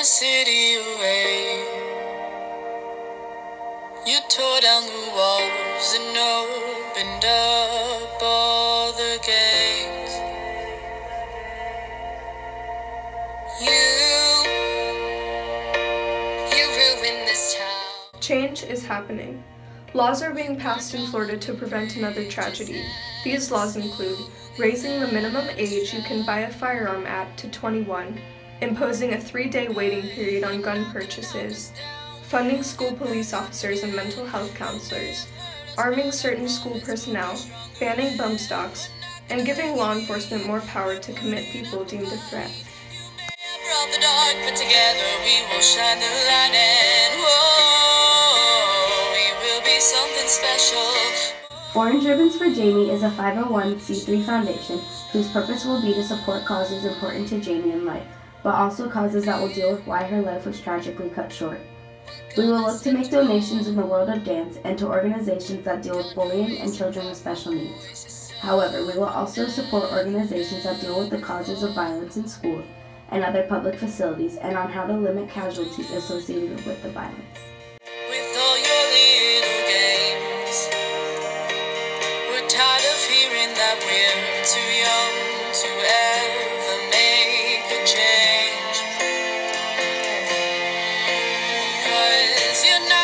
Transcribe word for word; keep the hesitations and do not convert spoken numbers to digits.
city away. You tore down the walls and opened up all the gates. You, you ruined this town. Change is happening. Laws are being passed in Florida to prevent another tragedy. These laws include raising the minimum age you can buy a firearm at to twenty-one, imposing a three-day waiting period on gun purchases, funding school police officers and mental health counselors, arming certain school personnel, banning bump stocks, and giving law enforcement more power to commit people deemed a threat. Brought the dark, but together we will shine the light, and whoa, we will be something special. Orange Ribbons for Jaime is a five oh one c three foundation whose purpose will be to support causes important to Jaime in life, but also causes that will deal with why her life was tragically cut short. We will look to make donations in the world of dance and to organizations that deal with bullying and children with special needs. However, we will also support organizations that deal with the causes of violence in schools and other public facilities and on how to limit casualties associated with the violence. With all your little games, we're tired of hearing that we're too young to ever make a change. 'Cause you're not